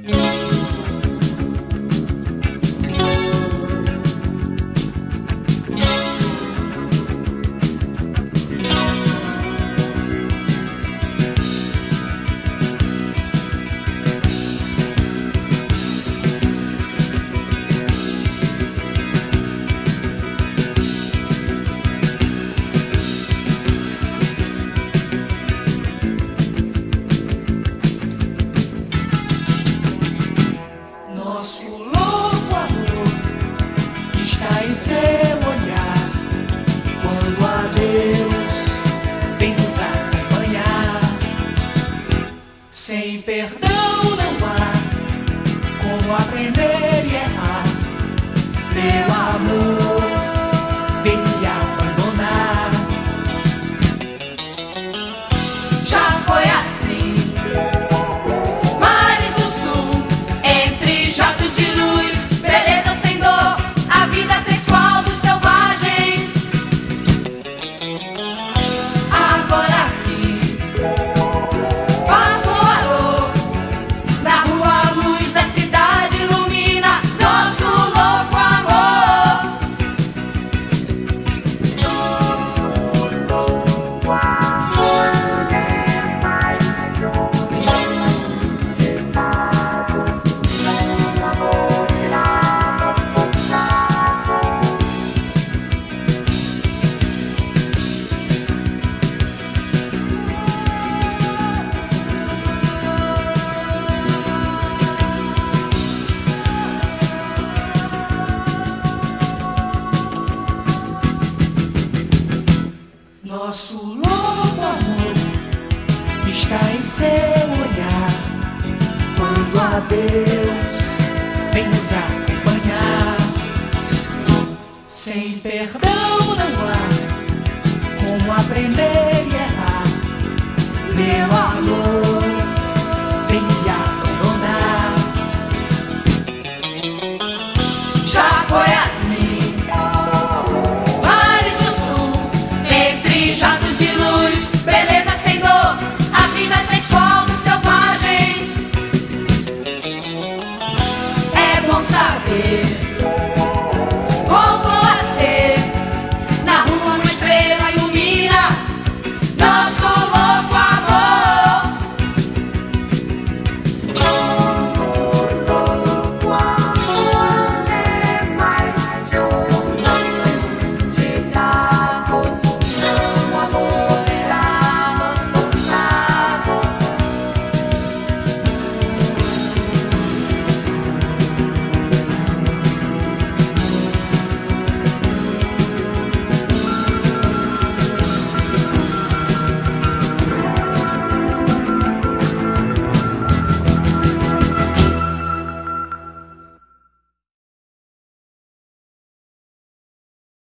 Nosso louco amor está em seu olhar, quando a Deus vem nos acompanhar. Sem perdão não há como aprender e errar. Meu amor vem me abandonar. Já foi assim, mares do sul, entre jatos de luz, beleza sem dor, a vida sexual dos selvagens. Agora aqui, passou a luz, na rua a luz da cidade ilumina nosso louco amor. Nosso louco amor está em seu olhar, quando a Deus vem nos acompanhar. Sem perdão não há como aprender e errar. Meu amor vem me abandonar. Já foi assim, mares do sul, entre jatos de luz, beleza sem dor, a vida sexual dos selvagens. É bom saber